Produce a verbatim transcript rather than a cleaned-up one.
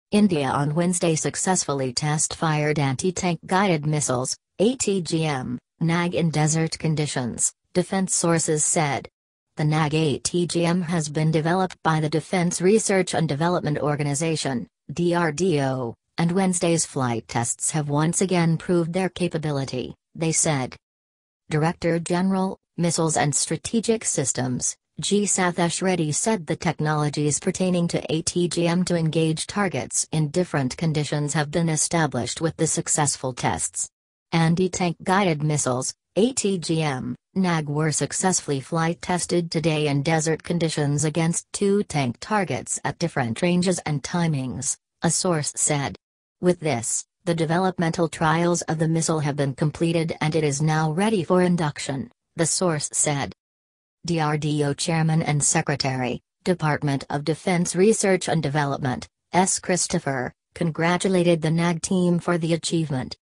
India on Wednesday successfully test-fired anti-tank guided missiles, A T G M, Nag in desert conditions, defense sources said. The Nag A T G M has been developed by the Defense Research and Development Organization, D R D O, and Wednesday's flight tests have once again proved their capability, they said. Director General, Missiles and Strategic Systems, G. Satheesh Reddy said the technologies pertaining to A T G M to engage targets in different conditions have been established with the successful tests. Anti-tank guided missiles, A T G M, Nag were successfully flight tested today in desert conditions against two tank targets at different ranges and timings, a source said. With this, the developmental trials of the missile have been completed and it is now ready for induction, the source said. D R D O Chairman and Secretary, Department of Defense Research and Development, S. Christopher, congratulated the Nag team for the achievement.